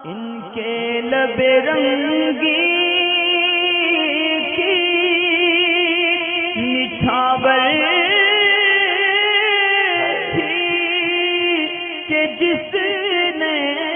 ان کے لب رنگی کی نچھاور تھی کہ جس نے.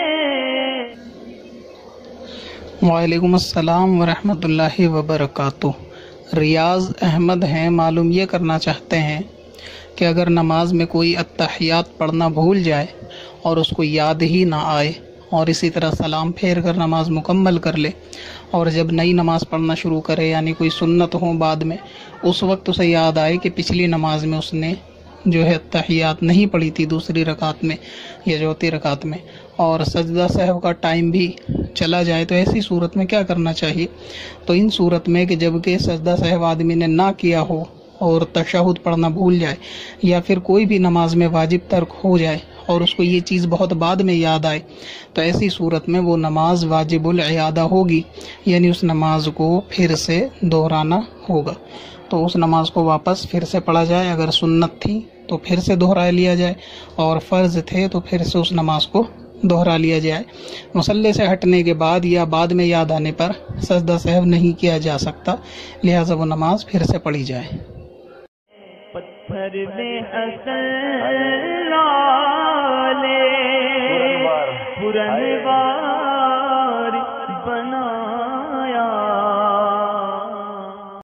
وعلیکم السلام ورحمۃ اللہ وبرکاتہ. ریاض احمد ہیں، معلوم یہ کرنا چاہتے ہیں کہ اگر نماز میں کوئی اتحیات پڑھنا بھول جائے اور اس کو یاد ہی نہ آئے اور اسی طرح سلام پھیر کر نماز مکمل کر لے، اور جب نئی نماز پڑھنا شروع کرے یعنی کوئی سنت ہو بعد میں، اس وقت اسے یاد آئے کہ پچھلی نماز میں اس نے جو ہے اتحیات نہیں پڑھی تھی دوسری رکعت میں یا چوتھی رکعت میں، اور سجدہ سہو کا ٹائم بھی چلا جائے، تو ایسی صورت میں کیا کرنا چاہیے؟ تو ان صورت میں کہ جب کہ سجدہ سہو آدمی نے نہ کیا ہو اور تشہد پڑھنا بھول جائے یا پھر کوئی بھی نماز میں واجب ترک ہو جائے اور اس کو یہ چیز بہت بعد میں یاد آئے، تو ایسی صورت میں وہ نماز واجب الاعادہ ہوگی، یعنی اس نماز کو پھر سے دہرانا ہوگا. تو اس نماز کو واپس پھر سے پڑھا جائے، اگر سنت تھی تو پھر سے دہرا لیا جائے اور فرض تھے تو پھر سے اس نماز کو دہرا لیا جائے. مصلی سے ہٹنے کے بعد یا بعد میں یاد آنے پر سجدہ سہو نہیں کیا جا سکتا، لہٰذا وہ نماز پھر سے پڑھی جائے. پتھر میں اصل